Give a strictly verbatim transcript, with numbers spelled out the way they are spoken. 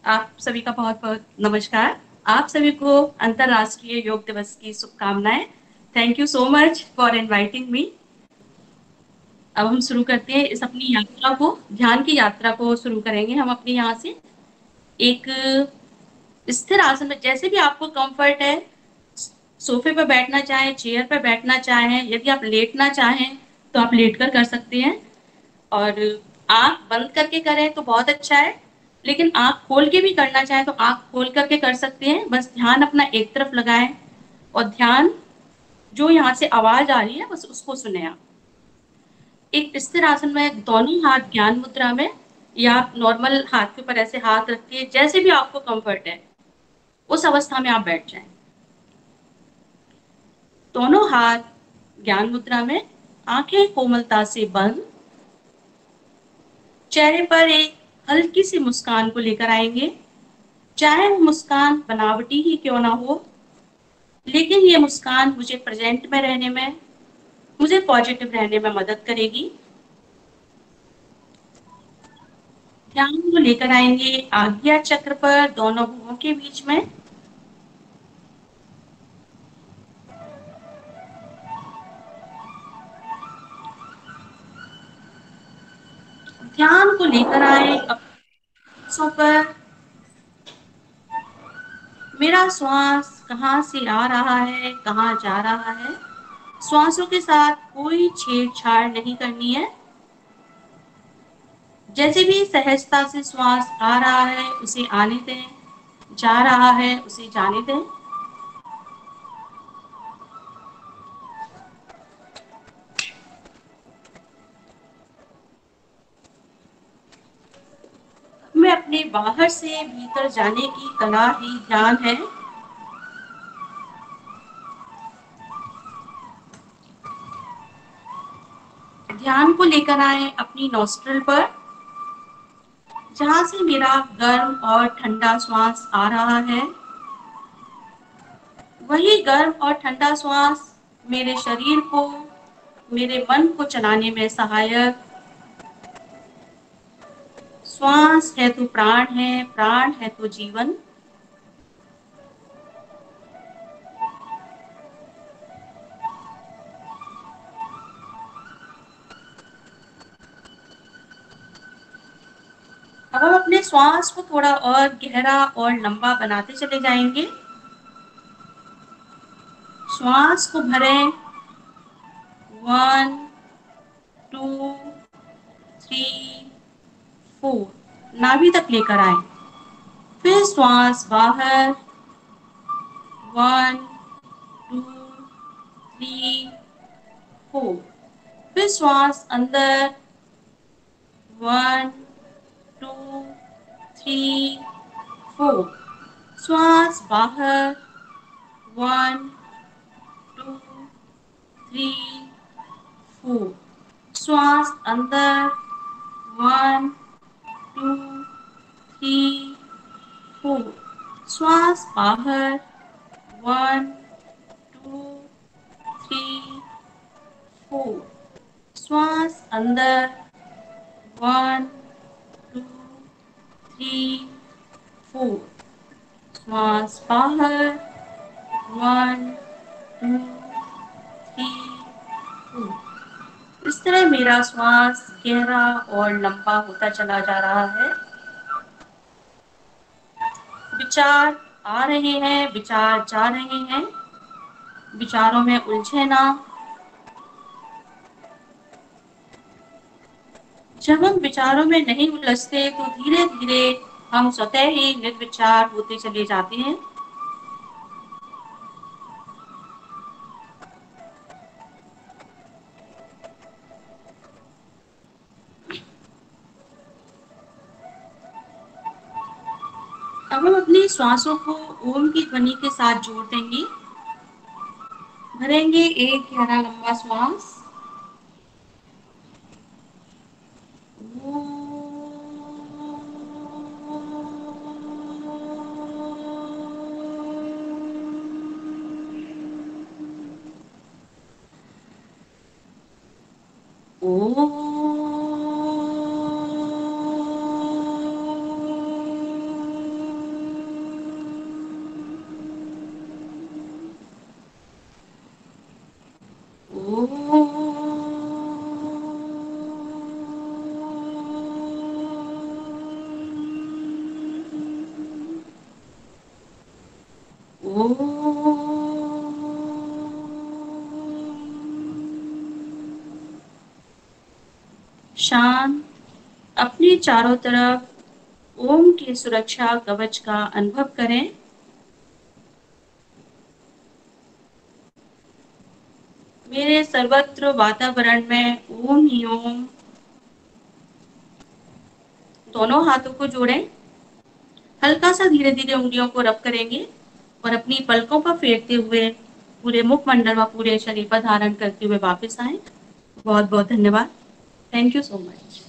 आप सभी का बहुत-बहुत नमस्कार। आप सभी को अंतर्राष्ट्रीय योग दिवस की शुभकामनाएँ। Thank you so much for inviting me. अब हम शुरू करते हैं इस अपनी यात्रा को, ध्यान की यात्रा को शुरू करेंगे हम अपने यहाँ से। एक स्थिर आसन में जैसे भी आपको कम्फर्ट है, सोफे पे बैठना चाहें, चेयर पे बैठना चाहें, यदि आप लेटना चाहें, तो आप लेट कर कर सकते हैं और आँख बंद करके करें तो बहुत अच्छा है, लेकिन आँख खोल के भी करना चाहें तो आँख खोल करके कर सकते हैं। बस ध्यान अपना एक तरफ लगाएँ और ध्यान जो यहाँ से आवाज़ आ रही है, बस उसको सुनें आप। एक स्थिर आसन में दोनों हाथ ज्ञान मुद्रा में या नॉर्मल हाथ के ऊपर ऐसे हाथ रख के जैसे भी आपको कम्फर्ट है, उस अवस्था में आप बैठ जाएँ। दोनों हाथ ज्ञान मुद्रा में, आँखें कोमलता से बंद। चेहरे पर एक हल्की सी मुस्कान को लेकर आएँगे, चाहे वो मुस्कान बनावटी ही क्यों ना हो, लेकिन ये मुस्कान मुझे प्रेज़ेंट में रहने में, मुझे पॉज़िटिव रहने में मदद करेगी। ध्यान को लेकर आएँगे आज्ञा चक्र पर दोनों भुवों के बीच में। ध्यान को लेकर आएँ सांसों पर। मेरा श्वास कहाँ से आ रहा है, कहाँ जा रहा है, श्वासों के साथ कोई छेड़छाड़ नहीं करनी है। जैसे भी सहजता से श्वास आ रहा है, उसे आने दें, जा रहा है, उसे जाने दें। में अपने बाहर से भीतर जाने की कला ही ध्यान है। ध्यान को लेकर आए अपनी नॉस्ट्रिल पर, जहाँ से मेरा गर्म और ठंडा श्वास आ रहा है, वही गर्म और ठंडा श्वास मेरे शरीर को, मेरे मन को चलाने में सहायक। श्वास है तो प्राण है, प्राण है तो जीवन। अब हम अपने श्वास को थोड़ा और गहरा और लंबा बनाते चले जाएंगे। श्वास को भरें, वन टू थ्री फोर, नाभि तक लेकर आए। फिर श्वास बाहर, वन टू थ्री फोर। फिर श्वास अंदर, वन टू थ्री फोर। श्वास बाहर, वन टू थ्री फोर। श्वास अंदर, वन टू थ्री फोर। श्वास बाहर, वन टू थ्री फोर। श्वास अंदर, वन टू थ्री फोर। श्वास बाहर, वन टू थ्री फोर। इस तरह मेरा श्वास गहरा और लंबा होता चला जा रहा है। विचार आ रहे हैं, विचार जा रहे हैं, विचारों में उलझे ना। जब हम विचारों में नहीं उलझते तो धीरे धीरे हम स्वतः ही निर्विचार होते चले जाते हैं। अब हम अपनी श्वासों को ओम की ध्वनि के साथ जोड़ देंगे। भरेंगे एक गहरा लंबा श्वास, शांत। अपने चारों तरफ ओम की सुरक्षा कवच का अनुभव करें। मेरे सर्वत्र वातावरण में ओम ही ओम। दोनों हाथों को जोड़ें। हल्का सा धीरे धीरे उंगलियों को रब करेंगे और अपनी पलकों पर फेरते हुए पूरे मुखमंडल व पूरे शरीर पर धारण करते हुए वापस आए। बहुत बहुत धन्यवाद। Thank you so much.